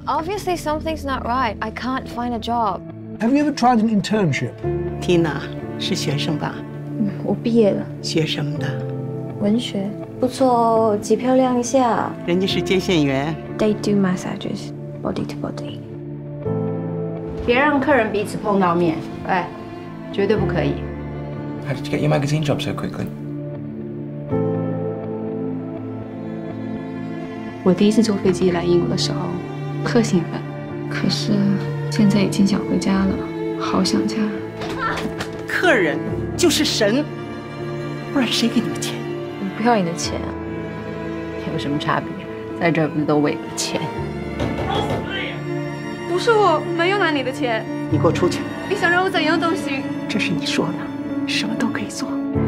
Obviously, something's not right. I can't find a job. Have you ever tried an internship? Tina 是学生吧？ 我毕业了。 学什么的？ 文学。不错哦，几漂亮一下。 人家是接线员。 They do massages, body to body. 别让客人彼此碰到面，哎，绝对不可以。 How did you get your magazine job so quickly? 我第一次坐飞机来英国的时候，特兴奋，可是现在已经想回家了，好想家。 客人就是神，不然谁给你们钱？ 我不要你的钱， 有什么差别？在这儿不是都为了钱？ 不是我没有拿你的钱， 你给我出去！ 你想让我怎样都行。 这是你说的，什么都可以做。